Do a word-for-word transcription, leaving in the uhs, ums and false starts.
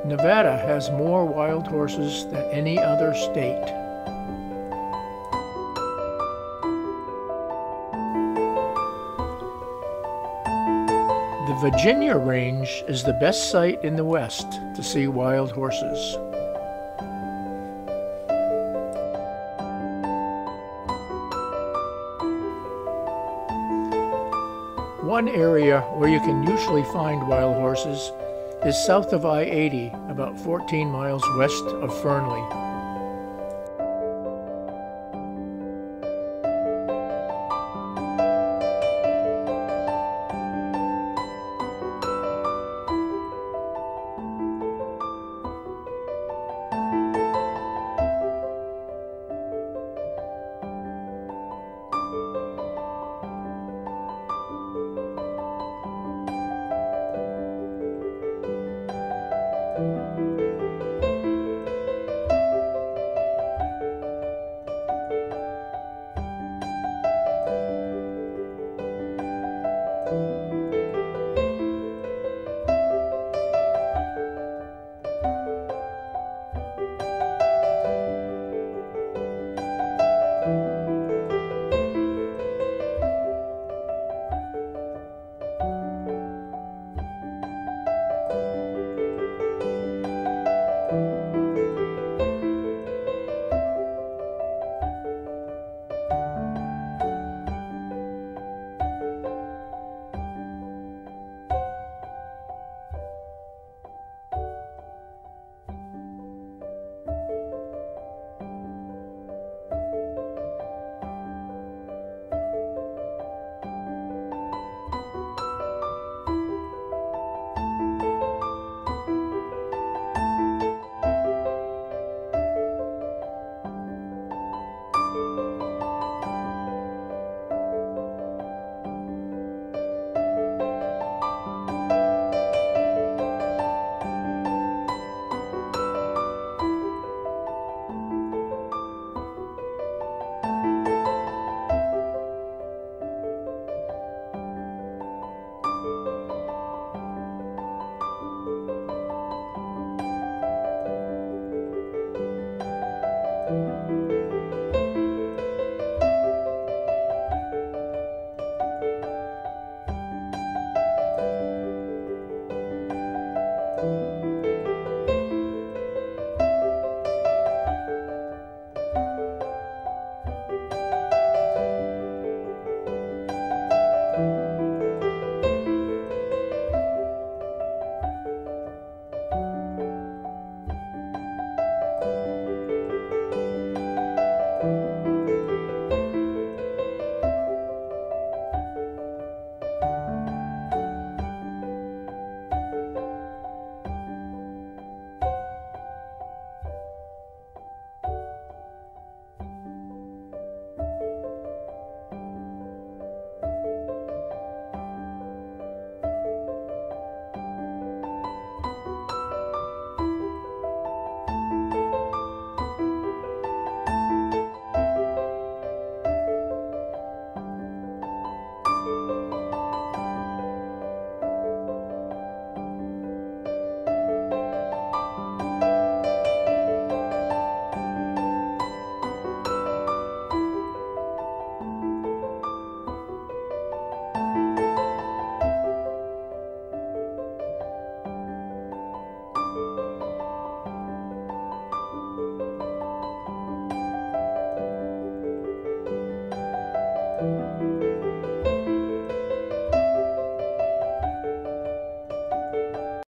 Nevada has more wild horses than any other state. The Virginia Range is the best site in the West to see wild horses. One area where you can usually find wild horses is south of I eighty, about fourteen miles west of Fernley.